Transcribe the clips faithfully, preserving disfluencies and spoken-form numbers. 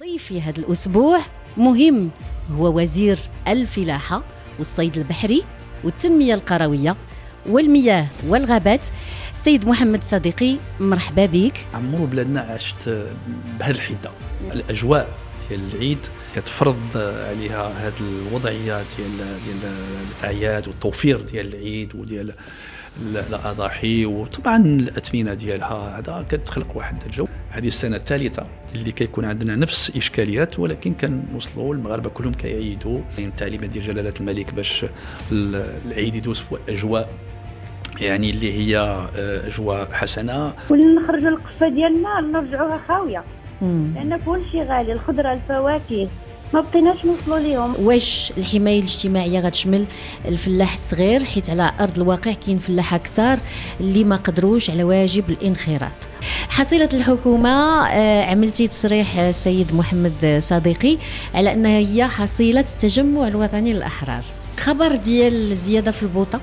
ضيفي هذا الأسبوع مهم، هو وزير الفلاحة والصيد البحري والتنمية القروية والمياه والغابات، السيد محمد صديقي. مرحبا بك. عمرو بلادنا عاشت بهذه الحده، الاجواء ديال العيد كتفرض عليها هذه الوضعيه ديال ديال الاعياد والتوفير ديال العيد وديال الاضاحي، وطبعا الاثمنه ديالها هذا كتخلق واحد الجو. هذه السنه الثالثه اللي كيكون عندنا نفس الاشكاليات، ولكن كنوصلوا المغاربه كلهم كيعيدوا التعليمات ديال جلاله الملك باش العيد يدوز في اجواء يعني اللي هي اجواء حسنه. ونخرجوا القفه ديالنا نرجعوها خاويه، لان كلشي غالي، الخضره الفواكه ما بقيناش نوصلوا ليهم. واش الحمايه الاجتماعيه غتشمل الفلاح الصغير، حيت على ارض الواقع كاين فلاحه كثار اللي ما قدروش على واجب الانخراط؟ حصيله الحكومه عملتي تصريح سيد محمد صديقي على انها هي حصيله التجمع الوطني للاحرار. خبر ديال الزياده في البوطه،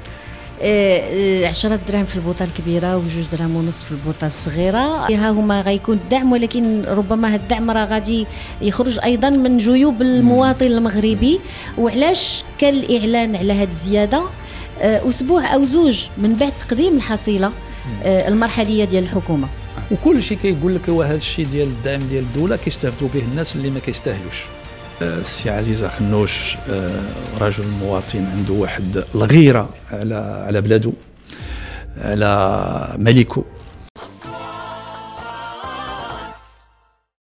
عشرة دراهم في البوطه الكبيره وجوج دراهم ونص في البوطه الصغيره، ها هما غيكون الدعم، ولكن ربما هذا الدعم راه غادي يخرج ايضا من جيوب المواطن المغربي. وعلاش كان الاعلان على هذه الزياده اسبوع او زوج من بعد تقديم الحصيله المرحليه ديال الحكومه؟ وكل شيء كيقول لك هو هذا الشيء ديال الدعم ديال الدوله كيستافدوا به الناس اللي ما كيستاهلوش. السي عزيز خنوش رجل مواطن عنده واحد الغيره على على بلادو، على ملكه،